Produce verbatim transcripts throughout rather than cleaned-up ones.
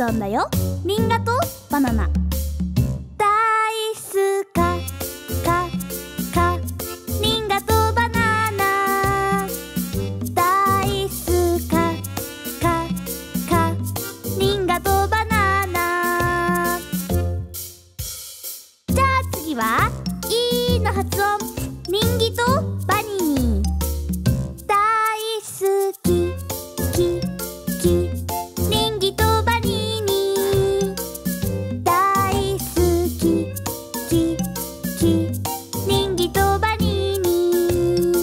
音だよ。リンガとバナナ。ダイスカカカリンガとバナナ。ダイスカカカリンガとバナナ。じゃあ次はイーの発音。リンギとバニー。大好きききリンギとバニーに。大好きききリンギとバニーに。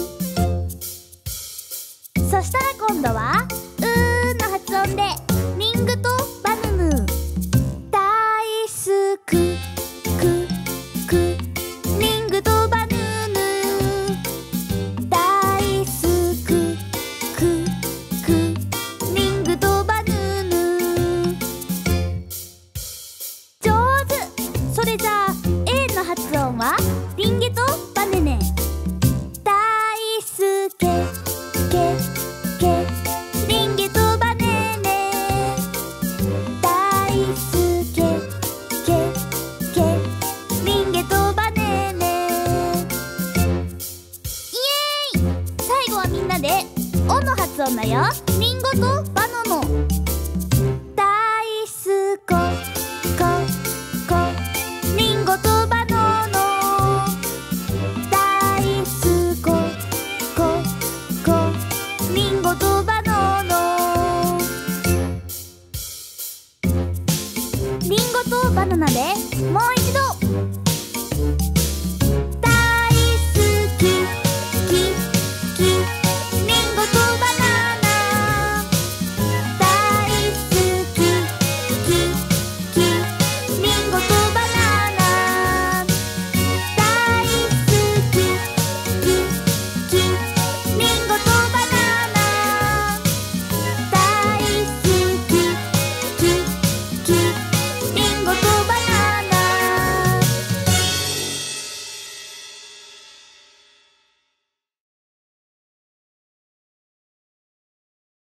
そしたら今度はうーの発音でリングとバヌヌ。大好くくくリングとバヌヌ。大好くくくリングとバヌヌ。上手。それじゃあ A の発音はリンゲとバネネ。大好けけけリンゲとバネネ。大好けけけリンゲとバネネ。イエーイ。最後はみんなで「お」の発音だよ。リンゴとバナナ。大すこここリンゴとバナナ。大すこここリンゴとバナナ。リンゴとバナナでもう一度